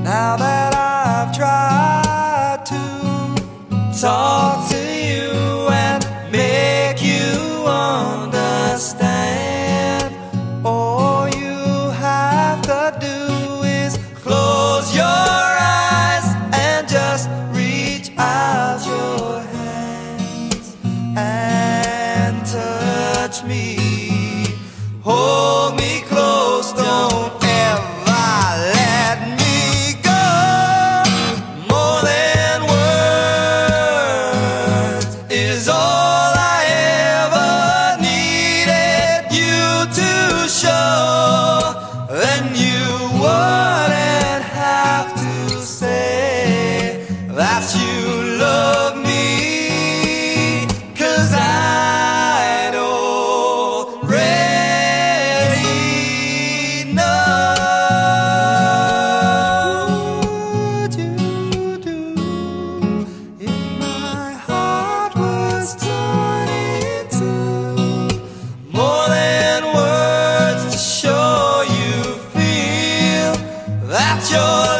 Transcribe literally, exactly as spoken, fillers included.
Now that I've tried to talk to you and make you understand, all you have to do is close your eyes and just reach out your hands and touch me. Hold me close, don't ever let me go. More than words is all I ever needed you to show. Then you wouldn't have to say that you love me, 'cause I'd already know. What would you do if my heart was torn in two? More than words to show you feel that you're